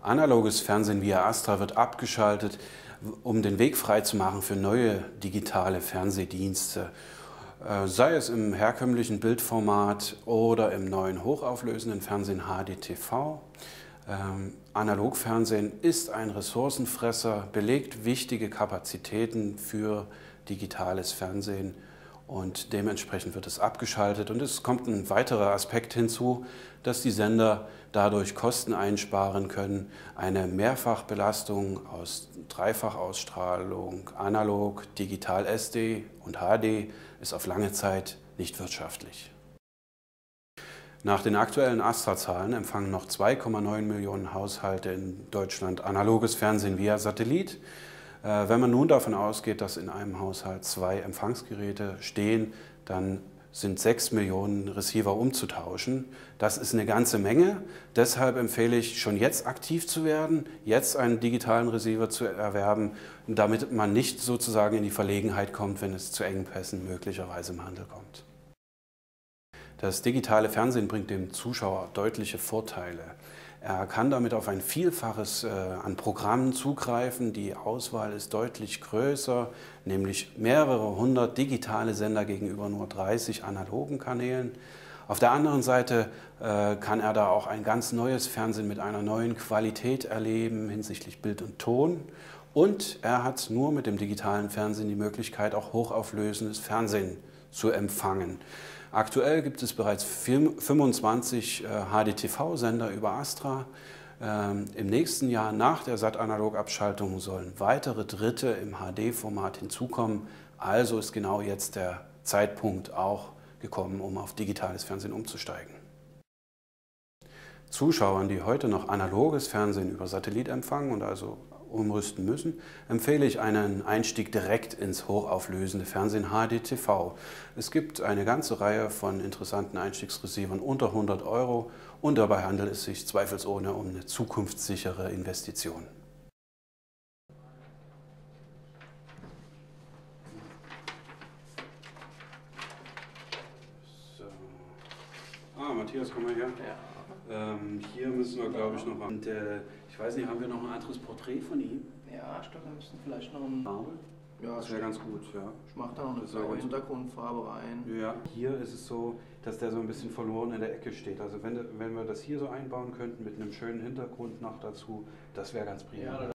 Analoges Fernsehen via Astra wird abgeschaltet, um den Weg freizumachen für neue digitale Fernsehdienste. Sei es im herkömmlichen Bildformat oder im neuen hochauflösenden Fernsehen HDTV. Analogfernsehen ist ein Ressourcenfresser, belegt wichtige Kapazitäten für digitales Fernsehen und dementsprechend wird es abgeschaltet. Und es kommt ein weiterer Aspekt hinzu, dass die Sender dadurch Kosten einsparen können. Eine Mehrfachbelastung aus Dreifachausstrahlung, analog, digital SD und HD ist auf lange Zeit nicht wirtschaftlich. Nach den aktuellen Astra-Zahlen empfangen noch 2,9 Millionen Haushalte in Deutschland analoges Fernsehen via Satellit. Wenn man nun davon ausgeht, dass in einem Haushalt 2 Empfangsgeräte stehen, dann sind 6 Millionen Receiver umzutauschen. Das ist eine ganze Menge. Deshalb empfehle ich, schon jetzt aktiv zu werden, jetzt einen digitalen Receiver zu erwerben, damit man nicht sozusagen in die Verlegenheit kommt, wenn es zu Engpässen möglicherweise im Handel kommt. Das digitale Fernsehen bringt dem Zuschauer deutliche Vorteile. Er kann damit auf ein Vielfaches an Programmen zugreifen. Die Auswahl ist deutlich größer, nämlich mehrere hundert digitale Sender gegenüber nur 30 analogen Kanälen. Auf der anderen Seite kann er da auch ein ganz neues Fernsehen mit einer neuen Qualität erleben hinsichtlich Bild und Ton. Und er hat nur mit dem digitalen Fernsehen die Möglichkeit, auch hochauflösendes Fernsehen zu empfangen. Aktuell gibt es bereits 25 HDTV-Sender über Astra. Im nächsten Jahr nach der SAT-Analog-Abschaltung sollen weitere Dritte im HD-Format hinzukommen. Also ist genau jetzt der Zeitpunkt auch gekommen, um auf digitales Fernsehen umzusteigen. Zuschauern, die heute noch analoges Fernsehen über Satellit empfangen und also umrüsten müssen, empfehle ich einen Einstieg direkt ins hochauflösende Fernsehen HDTV. Es gibt eine ganze Reihe von interessanten Einstiegsreceivern unter 100 € und dabei handelt es sich zweifelsohne um eine zukunftssichere Investition. So. Matthias, komm mal her. Ja. Hier müssen wir, glaube ich, noch mal. Und, ich weiß nicht, haben wir noch ein anderes Porträt von ihm? Ja, stimmt, wir müssen vielleicht noch ein. Farbe? Ja, das wäre ganz gut, ja. Ich mache da noch eine blaue Hintergrundfarbe rein. Ja, hier ist es so, dass der so ein bisschen verloren in der Ecke steht. Also wenn wir das hier so einbauen könnten mit einem schönen Hintergrund noch dazu, das wäre ganz prima. Ja,